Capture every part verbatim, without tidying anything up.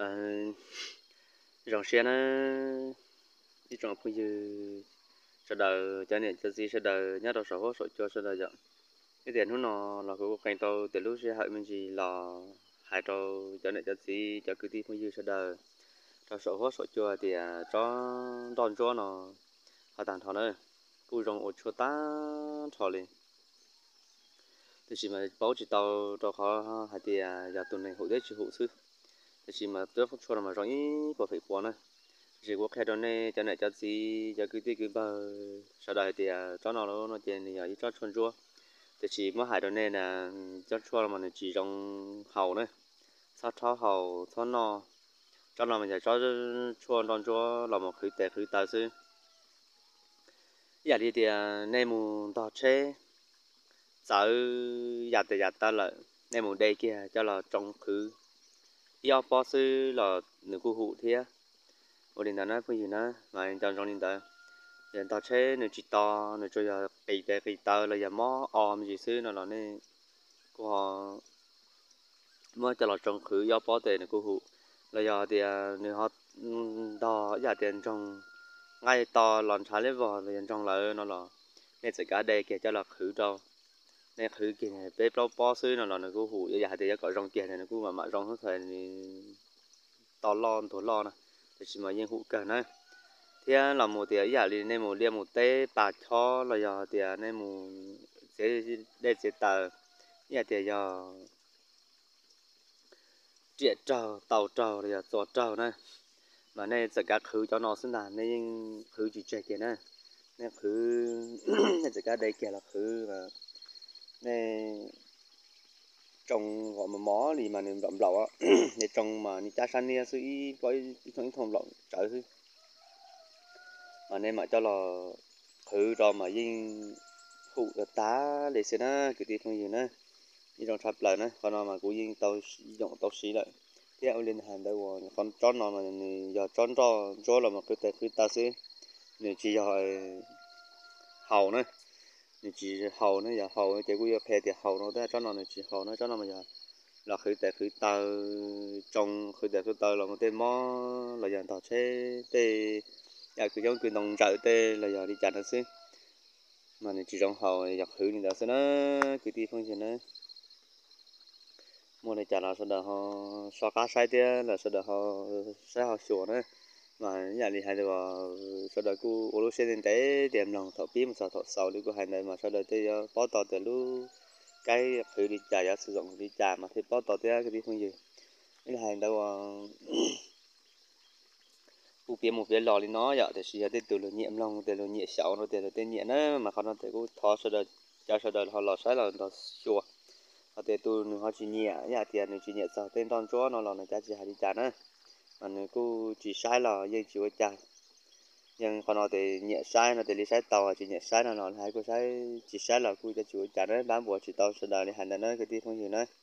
rong xe nó đi trong bây giờ sẽ đợi cho nên cho gì sẽ đợi nhớ đâu số số cho sẽ đợi giờ cái tiền hôm nọ là cái cảnh tàu từ lúc sẽ hại mình gì là hai tàu cho nên cho gì cho cứ đi bây giờ sẽ đợi cho số số cho thì cho đòn cho nó họ tặng thọ nữa cú rong ở chỗ ta thọ liền thì chỉ mà bảo chỉ tàu cho họ hay thì giờ tuần này hội đấy chỉ hội sư thì chỉ mà tôi không cho mà rong ý có phải qua nữa chỉ có khai đó này cho này cho gì cho cứ tí cứ bao sau đó thì cho nó nó tiền thì ít cho chuồn chua thì chỉ mới hai đó này là cho chua mà chỉ trong hậu này sao cho hậu cho nó cho nó mình sẽ cho chua trong chua là một khử tệ khử tài sư giờ đi thì này mù đỏ chế sợ giờ thì giờ ta là này mù đây kia cho là trong khử do bó sư là nửa khu hụ thế ở đây nó bây giờ nó mà trong trong đây hiện tại chế nó chỉ to nó cho giờ kỳ tệ kỳ tơ là giờ mó om gì xứ nó là này của họ mới cho là trong khử do bó tệ nó của hụ là giờ thì nếu họ to giá tiền trong ngay to lòn trái lấy vò là trong lại nó là nên sẽ cả đây kia cho là khử đâu nên khử kia bếp lâu bó xứ nó là nó của hụ giờ thì có trong kia này nó cũng mà mà trong hết thời to lon thổ lon này thì chỉ mà những hụ cả này thì là một thì giờ thì nên một liên một té bạc cho là giờ thì nên một sẽ để sẽ tờ giờ thì giờ chuyện trâu tàu trâu thì giờ trâu này mà nên sẽ cả khử cho nó sinh sản nên khử chỉ chạy kia này nên khử nên sẽ cả đây kia là khử và nên trồng gọi mà mó thì mà nên đậm lẩu á để trồng mà như cha san nia suy với những thùng lẩu trời suy mà nên mà cho là khử rồi mà dinh phụ tá để xem nó cái gì không gì nữa đi trong tháp lại nữa còn mà cũng dinh tàu dùng tàu xí lại theo lên hàng đây rồi còn chọn nó mà giờ chọn cho cho là một cái tệ cái ta sẽ nếu chỉ hỏi hậu nữa nếu chỉ hậu nữa giờ hậu cái cũng giờ phe thì hậu nó đó chọn nó chỉ hậu nó chọn nó mà giờ là khử tệ khử ta trong khử tệ khử ta là một tên mó là giờ tàu xe tê giờ cứ giống cứ đồng trợ tê là giờ đi chặt nó xí mà này chỉ trong hậu giặt khử thì đã sẽ nó cái tí phong chuyện nó mua này chả là sau đó họ xóa cá sai tê là sau đó họ sai họ sửa nữa mà nhà đi hay là sau đó cô ô lô xe đến té điểm lòng thọ phí mà sao thọ sau đi cô hay này mà sau đó tê bó tỏ từ lúc cái khử đi chả giá sử dụng đi chả mà thì bó tỏ tê cái tí phong gì cái hay đâu cụ kiếm một cái lò thì nó vậy thì chỉ từ từ nhẹ lòng từ từ nhẹ sẹo nó từ từ tên nhẹ nó mà không nó từ cũng thò sau đó cho sau đó họ lò sai là nó chua họ từ từ họ chỉ nhẹ nhà tiền này chỉ nhẹ sao tên con chó nó là nó chỉ chỉ hai đi chả nữa mà nó cũng chỉ sai là dây chịu chả nhưng còn nó thì nhẹ sai nó thì đi sai tàu chỉ nhẹ sai là nó hai cái sai chỉ sai là cũng chỉ chịu chả đấy bán bộ chỉ tàu sau đó thì hành nó cái gì không gì nữa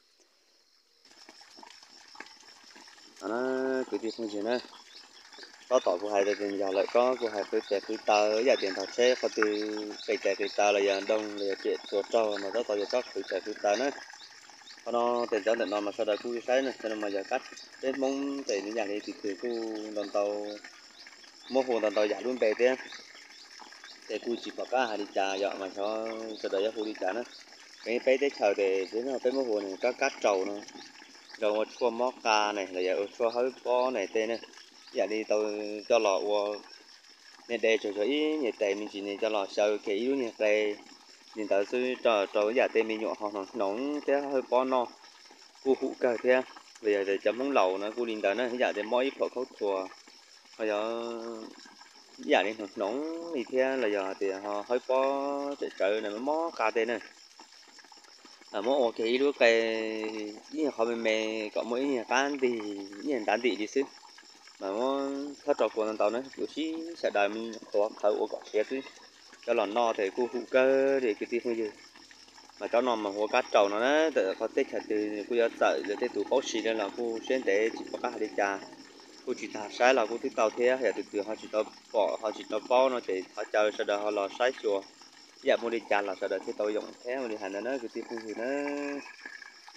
nó cái gì không gì nữa có tỏi của hai thì giờ lại có của hai cái trẻ cái tờ giờ tiền thật xe có từ cái trẻ cái tờ là giờ đông là chuyện chuột trâu mà có tỏi giờ có cái trẻ cái tờ nữa còn nó tiền cho tiền nó mà sau đó cứ sai nữa cho nên mà giờ cắt đến mong để những nhà này thì từ cứ đoàn tàu mua hồ đoàn tàu giả luôn bè thế để cứ chỉ có cả hai đi trà giờ mà cho sau đó giờ hồ đi trà nữa cái bé để chờ để đến là bé mua hồ này có cắt trầu nữa rồi một chua móc ca này là giờ chua hơi bó này tên này giờ đi tôi cho lọ nên để cho cho ý nhiệt tệ mình chỉ nên cho lọ sâu cái yếu nhiệt tệ nhìn tới sư trò trò giờ tệ mình nhọ họ nóng thế hơi bó no cu hụ cờ thế bây giờ để chấm món lẩu nó cu nhìn tới nó giờ để mỗi phở khâu thua bây giờ giờ đi nóng thì thế là giờ thì họ hơi bó để trời này mới mó cà tê này là mó ok đứa cái như họ mềm mềm có mỗi nhà tan thì nhà tan thì đi xứ mà nó thất trò của tàu nữa kiểu chí sẽ đợi mình khó thấu ở cỏ xe chứ cho lòn no thì cô hữu cơ thì cái gì không gì mà cho nó mà hoa cá trầu nó đấy để có tết thì cô giờ sợ giờ tết tủ bóc xì nên là cô xuyên để chỉ có cá đi trà cô chỉ thả sai là cô thích tàu thế thì từ từ họ chỉ tàu bỏ họ chỉ tàu bao nó thì họ chờ sau đó họ lò sai chùa giờ mua đi trà là sau đó thì tàu dùng thế mà đi hành nó cái gì không gì nữa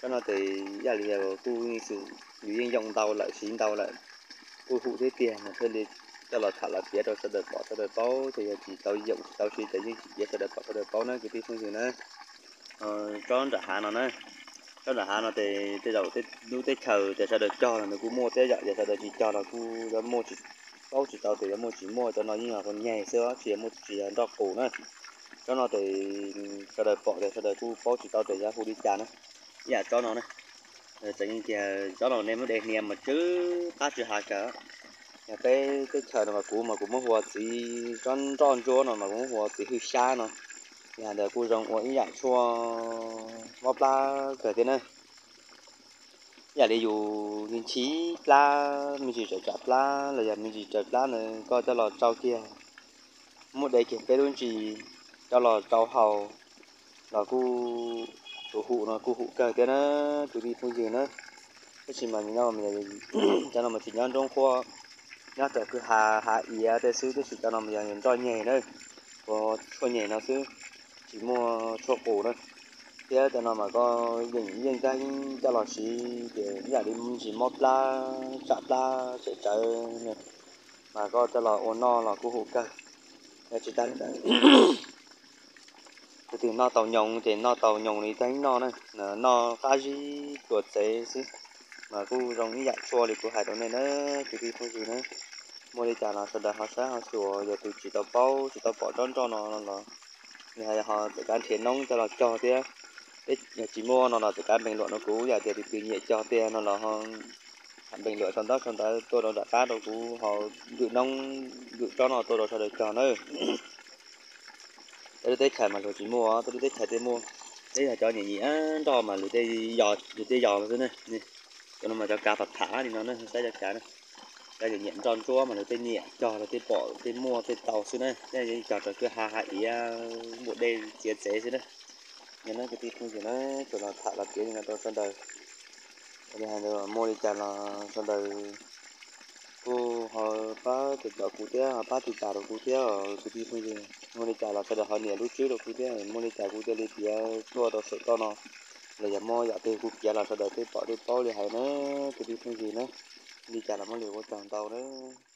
cho nó thì giờ thì giờ cô sử dụng dùng tàu lại xịn tàu lại cô phụ thế tiền mà thôi thì cho là thả là phía rồi sẽ được bỏ sẽ được bao thì chỉ tàu dụng tàu xịn tại vì chỉ sẽ được bỏ sẽ được bao nữa cái tí phương diện nữa cho trả hàng nó nữa cho trả hàng nó thì từ đầu tới lúc tới chờ thì sẽ được cho là nó cũng mua tới giờ thì sẽ được chỉ cho là cô đã mua chỉ bao chỉ tàu thì đã mua chỉ mua cho nó như là con nhẹ xưa chỉ mua chỉ là đọc cổ nữa cho nó thì sẽ được bỏ thì sẽ được cô bao chỉ tàu thì ra cô đi trả nữa dạ cho nó này chẳng như kia cho nó nem nó đẹp niềm mà chứ ta chưa hạt cả nhà cái cái chờ mà cũ mà cũng muốn hoa gì tròn tròn chỗ nó mà cũng hoa gì hơi xa nó nhà để cô rong uống dạng chua ngọc la cái thế này nhà đi dù mình chỉ la mình chỉ chở chặt la là giờ mình chỉ chở la này coi cho lò trâu kia một đấy kia cái luôn chỉ cho lò trâu hầu là cô tổ hụ nó cô hụ cái thế nó tụi đi phương gì nữa cái gì mà nhau mình cho nó mà chỉ nhau trong khoa nhớ tới cứ hà hà ý á để xứ để chỉ cho nó mình nhận cho nhẹ nữa có cho nhẹ nó xứ chỉ mua cho cổ thôi thế cho nó mà có những những cái cho nó chỉ để giả đi chỉ mua la chặt la sẽ chơi mà có cho nó ôn no là cô hụ cái để chỉ ta thì nó tàu nhông thì nó tàu nhông thì thấy nó này nó khá gì tuột thế xí mà cô rong như vậy chua thì cô hải đó này nó thì đi không gì nữa mua đi trả là sau đó họ sẽ họ sửa giờ từ chỉ tàu bao chỉ tàu bỏ tròn cho nó là người hay họ tự can thiện nông cho là cho thế đấy chỉ mua nó là tự can bình luận nó cũ giờ thì từ nhẹ cho tiền nó là họ bình luận xong đó xong đó tôi đó đã cá đâu cũ họ dự nông dự cho nó tôi đó sau đó cho nữa tôi tới chạy mà rồi chỉ mua tôi tới chạy tới mua đấy là cho nhẹ nhẹ cho mà lưỡi tê giò lưỡi tê giò thế này nè cho nó mà cho cá thật thả thì nó nó sẽ cho cá này đây là nhện tròn chua mà nó tên nhẹ cho là tên bỏ tên mua tên tàu xí này đây là cho cho cứ hà hà ý một đây chia sẻ xí này nhưng nó cái tí không chỉ nó cho nó thả là tiếng là tôi sang đời đây là rồi mua đi chả là sang đời cô họ phá từ chợ cụ tía họ phá từ chợ rồi cụ tía ở cái tí không gì mua đi chả là sang đời họ nhẹ lúc trước rồi cụ tía mua đi chả cụ tía đi tía chua đó sợ to nó là giờ mua dạ tiền cụ tía là sang đời tên bỏ tên to thì hay nó cái tí không gì nữa đi chả là mua liều có chọn tàu đấy